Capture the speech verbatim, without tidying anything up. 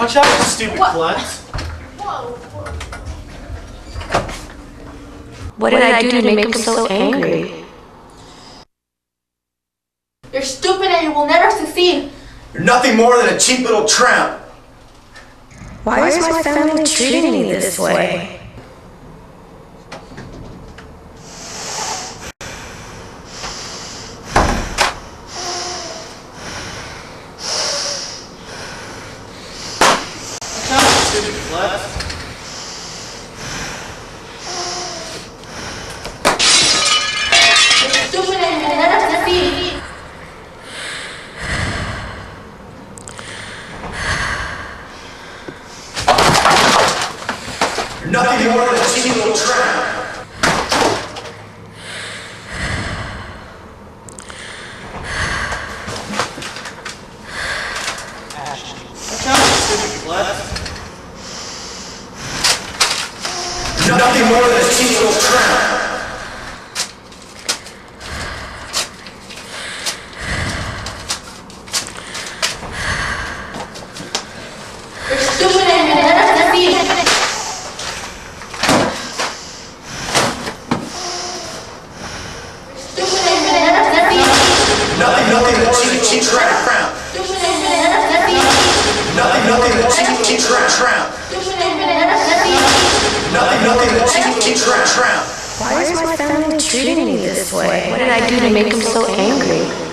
Watch out, you stupid cunt. Whoa, whoa. What did I do to make him so angry? You're stupid and you will never succeed. You're nothing more than a cheap little tramp. Why is my family treating me this way? Stupid slut. You're stupid and you will never succeed. You're nothing more than a cheap little tramp. Watch out, you stupid slut. You're nothing more than a cheap little tramp. You're stupid and you will never succeed. You're stupid and you will never succeed. Nothing, nothing more than a cheap tramp. Stupid and you will never succeed. Nothing, nothing more than a cheap tramp. Stupid and you will never succeed. Nothing, nothing more than a cheap tramp. Why is my family treating me this way? What did I do to make him so angry?